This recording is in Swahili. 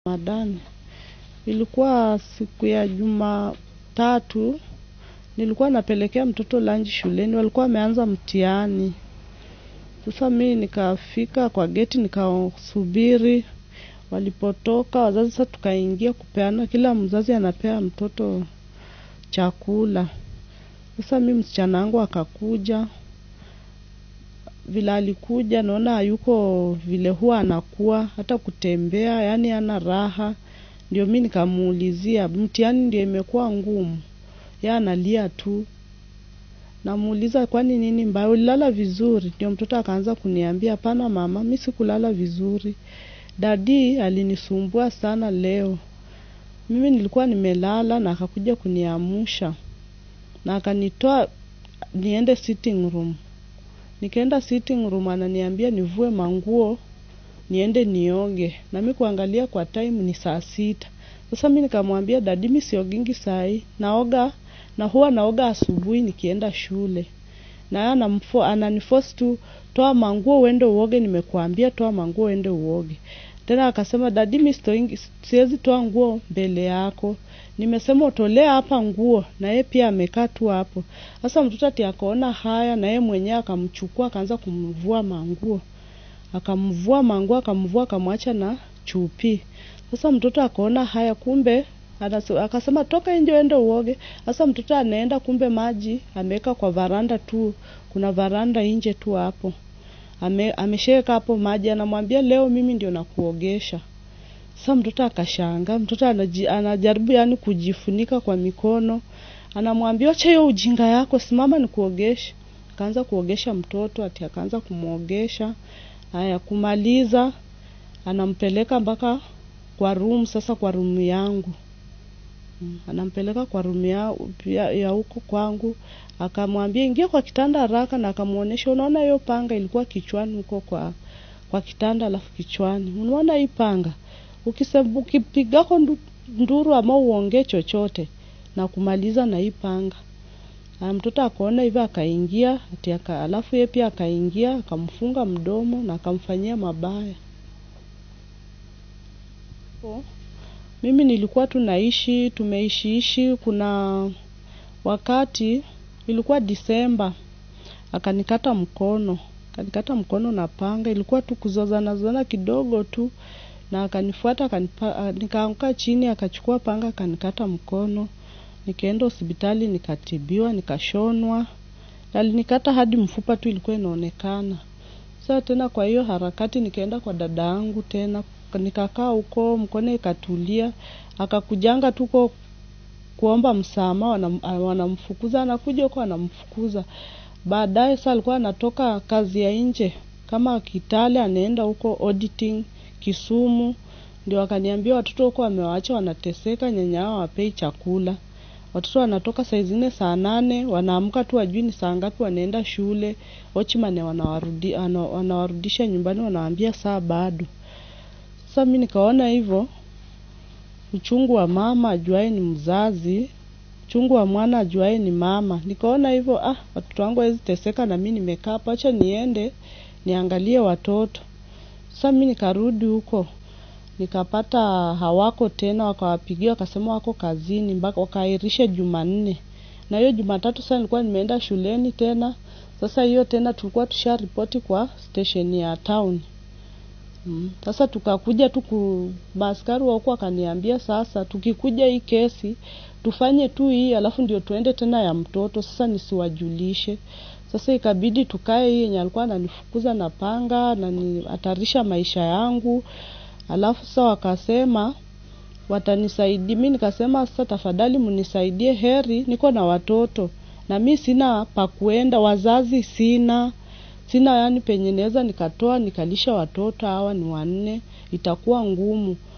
Ramadhani. Ilikuwa siku ya Jumatatu, nilikuwa napelekea mtoto lunch shuleni, walikuwa wameanza mtihani. Sasa mimi nikafika kwa geti nikasubiri, walipotoka wazazi sasa tukaingia kupeana, kila mzazi anapea mtoto chakula. Sasa mimi msichana wangu akakuja, vile alikuja naona hayuko vile huwa anakuwa, hata kutembea yani hana raha. Ndio mimi nikamuulizia, mtihani ndio imekuwa ngumu, yeye analia tu. Namuuliza kwani nini mbaya, ulilala vizuri? Ndio mtoto akaanza kuniambia, hapana mama, mimi sikulala vizuri, dadi alinisumbua sana leo. Mimi nilikuwa nimelala na akakuja kuniamsha na akanitoa niende sitting room. Nikaenda sitting room, ananiambia nivue manguo niende nioge, na mimi kuangalia kwa time ni saa 6. Sasa mimi nikamwambia dadi, mimi siogingi saa hii, naoga na huwa naoga asubuhi nikienda shule. Na ananiforce tu, toa manguo uende uoge, nimekuambia toa manguo uende uoge. Tena akasema dadi, mimi siwezi toa nguo mbele yako, nimesema utolee hapa nguo, na yeye pia amekaa tu hapo. Sasa mtoto ati akaona haya, na yeye mwenyewe akamchukua akaanza kumvua manguo. Akamvua manguo, akamvua akamwacha na chupi. Sasa mtoto akaona haya, kumbe akasema toka nje uende uoge. Sasa mtoto anaenda, kumbe maji ameweka kwa varanda tu, kuna varanda nje tu hapo. Amesheka hapo maji, anamwambia leo mimi ndio nakuogesha. Sasa mtoto akashanga, mtoto anajaribu yani kujifunika kwa mikono. Anamwambia acha hiyo ujinga yako, simama nikuogeshe. Akaanza kuogesha mtoto, ati akaanza kumuogesha. Haya kumaliza, anampeleka mpaka kwa room, sasa kwa room yangu. Anampeleka kwa room ya huko kwangu, akamwambia ingia kwa kitanda haraka, na akamuonesha, unaona hiyo panga ilikuwa kichwani huko kwa kitanda, alafu kichwani. Unaona hii panga? Ukipiga kwa nduru ama uongee chochote na kumaliza na hii panga. Mtoto akaona hivyo akaingia, alafu yeye pia akaingia, akamfunga mdomo na akamfanyia mabaya. Mimi nilikuwa tumeishi, kuna wakati ilikuwa Disemba, akanikata mkono na panga. Ilikuwa tu kuzozana kidogo tu, na akanifuata, nikaanguka chini, akachukua panga akanikata mkono. Nikaenda hospitali nikatibiwa, nikashonwa. Alinikata hadi mfupa tu ilikuwa inaonekana. Sasa tena kwa hiyo harakati nikaenda kwa dada yangu tena, nikakaa huko, mkono ikatulia. Akakujanga tuko kuomba msamaha, wanamfukuza, anakuja huko anamfukuza. Baadaye sasa alikuwa anatoka kazi ya nje kama Kitale, anaenda huko auditing Kisumu. Ndio akaniambia watoto huko wamewaacha wanateseka, nyanya wao hawapei chakula. Watoto wanatoka saa 4 saa 8, wanaamka tu wajui ni saa ngapi wanaenda shule. Watchman wanawarudisha nyumbani, wanawaambia saa bado. Sasa mimi nikaona hivyo, uchungu wa mama ajuaye ni mzazi, uchungu wa mwana ajuaye ni mama. Nikaona hivyo, watoto wangu hawezi teseka na mimi nimekaa hapa, acha niende niangalie watoto. Sasa mimi nikarudi huko, nikapata hawako tena, wakawapigia wakasema wako kazini, mpaka wakaahirisha Jumanne. Na hiyo Jumatatu sasa nilikuwa nimeenda shuleni tena. Sasa hiyo tena tulikuwa tusharipoti kwa station ya town. Sasa tukakuja tu maaskari wa huko akaniambia, sasa tukikuja hii kesi tufanye tu hii, alafu ndio tuende tena ya mtoto, sasa nisiwajulishe. Sasa ikabidi tukae hii yenye alikuwa ananifukuza na panga na hatarisha maisha yangu. Alafu sasa wakasema watanisaidia. Mimi nikasema sasa tafadhali mnisaidie, heri niko na watoto na mimi sina pa kuenda, wazazi sina yani penye naweza nikatoa nikalisha watoto hawa ni 4, itakuwa ngumu.